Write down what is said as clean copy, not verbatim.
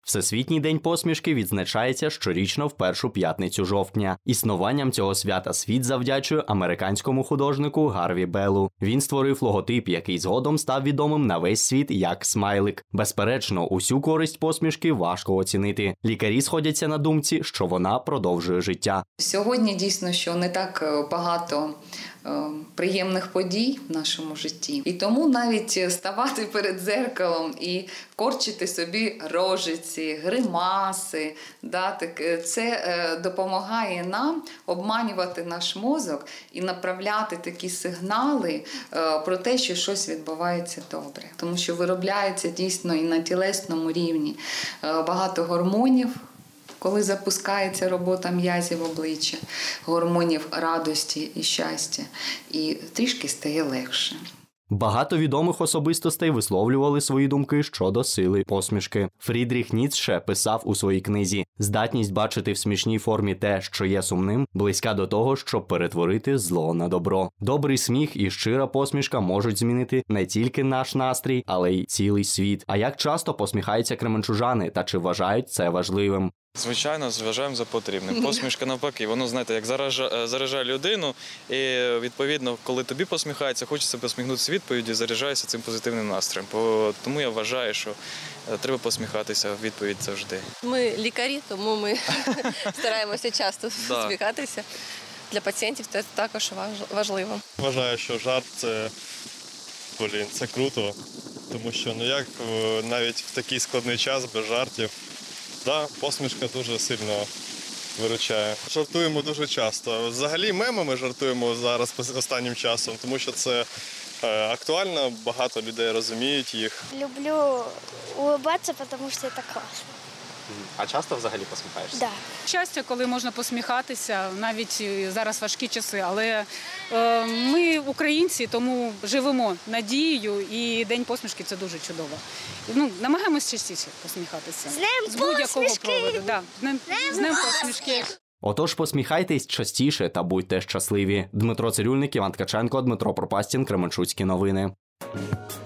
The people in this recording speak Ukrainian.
Всесвітній день посмішки відзначається щорічно в першу п'ятницю жовтня. Існуванням цього свята світ завдячує американському художнику Гарві Беллу. Він створив логотип, який згодом став відомим на весь світ як смайлик. Безперечно, усю користь посмішки важко оцінити. Лікарі сходяться на думці, що вона продовжує життя. Сьогодні дійсно, що не так багато приємних подій в нашому житті. І тому навіть ставати перед дзеркалом і корчити собі рожиці, гримаси, це допомагає нам обманювати наш мозок і направляти такі сигнали про те, що щось відбувається добре. Тому що виробляється дійсно і на тілесному рівні багато гормонів, коли запускається робота м'язів обличчя, гормонів радості і щастя, і трішки стає легше. Багато відомих особистостей висловлювали свої думки щодо сили посмішки. Фрідріх Ніцше писав у своїй книзі: «Здатність бачити в смішній формі те, що є сумним, близька до того, щоб перетворити зло на добро». Добрий сміх і щира посмішка можуть змінити не тільки наш настрій, але й цілий світ. А як часто посміхаються кременчужани та чи вважають це важливим? Звичайно, вважаємо за потрібним. Посмішка навпаки, воно, знаєте, як заряджає людину, і відповідно, коли тобі посміхається, хочеться посміхнутися відповіді, заряджаєшся цим позитивним настроєм. Тому я вважаю, що треба посміхатися в відповідь завжди. Ми лікарі, тому ми стараємося часто посміхатися. Для пацієнтів це також важливо. Вважаю, що жарт це круто, тому що як навіть в такий складний час без жартів. Так, посмішка дуже сильно виручає. Жартуємо дуже часто. Взагалі мемами жартуємо зараз останнім часом, тому що це актуально, багато людей розуміють їх. Люблю улыбатися, тому що це класно. А часто взагалі посміхаєшся? Так. Щастя, коли можна посміхатися, навіть зараз важкі часи, але ми українці, тому живемо надією, і День посмішки – це дуже чудово. Намагаємося частіше посміхатися. З будь-якого приводу. З Днем посмішки. Отож, посміхайтесь частіше та будьте щасливі. Дмитро Цирюльник, Іван Ткаченко, Дмитро Пропастін, Кременчуцькі новини.